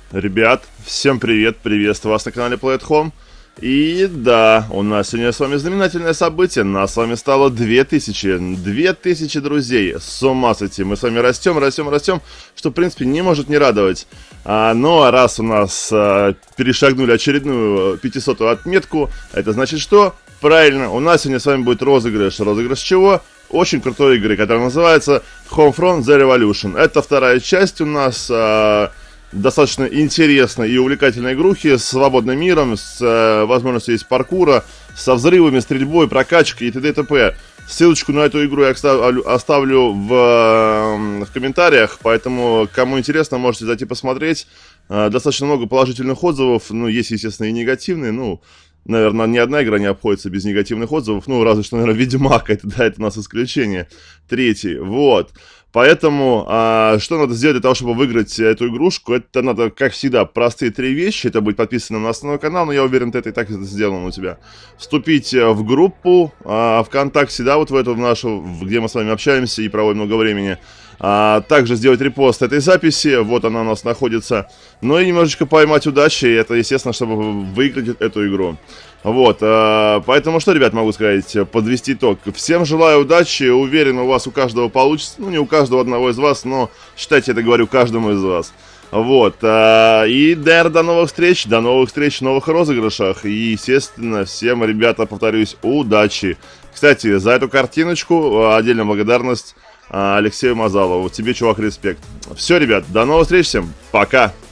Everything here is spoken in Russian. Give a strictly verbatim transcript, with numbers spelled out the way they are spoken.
Ребят, всем привет, приветствую вас на канале Play at Home. И да, у нас сегодня с вами знаменательное событие, нас с вами стало две тысячи, две тысячи друзей, с ума сойти, мы с вами растем, растем, растем, что в принципе не может не радовать. а, Ну а раз у нас а, перешагнули очередную пятисотую отметку, это значит что? Правильно, у нас сегодня с вами будет розыгрыш, розыгрыш чего? Очень крутой игры, которая называется Homefront The Revolution. Это вторая часть у нас... А, достаточно интересной и увлекательной игрухи с свободным миром, с э, возможностью есть паркура, со взрывами, стрельбой, прокачкой и т.д. и т.п. Ссылочку на эту игру я оставлю, оставлю в, э, в комментариях, поэтому, кому интересно, можете зайти посмотреть. Э, достаточно много положительных отзывов, ну, есть, естественно, и негативные, ну, наверное, ни одна игра не обходится без негативных отзывов, ну, разве что, наверное, Ведьмак, это, да, это у нас исключение, третий, вот. Поэтому, а, что надо сделать для того, чтобы выиграть эту игрушку? Это надо, как всегда, простые три вещи. Это быть подписанным на основной канал, но я уверен, ты это и так это сделано у тебя. Вступить в группу а, ВКонтакте, да, вот в эту в нашу, где мы с вами общаемся и проводим много времени. А, также сделать репост этой записи, вот она у нас находится. Ну и немножечко поймать удачи, и это, естественно, чтобы выиграть эту игру. Вот, а, поэтому что, ребят, могу сказать, подвести итог. Всем желаю удачи, уверен, у вас у каждого получится, ну не у каждого одного из вас, но считайте, это говорю каждому из вас. Вот, а, и, наверное, до новых встреч, до новых встреч в новых розыгрышах. И, естественно, всем, ребята, повторюсь, удачи. Кстати, за эту картиночку отдельная благодарность Алексею Мазалову. Тебе, чувак, респект. Все, ребят, до новых встреч всем, пока.